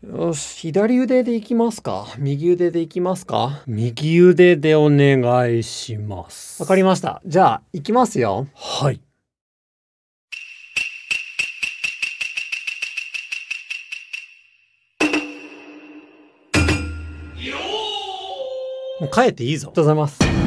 よし、左腕でいきますか？右腕でいきますか？右腕でお願いします。わかりました。じゃあ、いきますよ。はい。もう帰っていいぞ。ありがとうございます。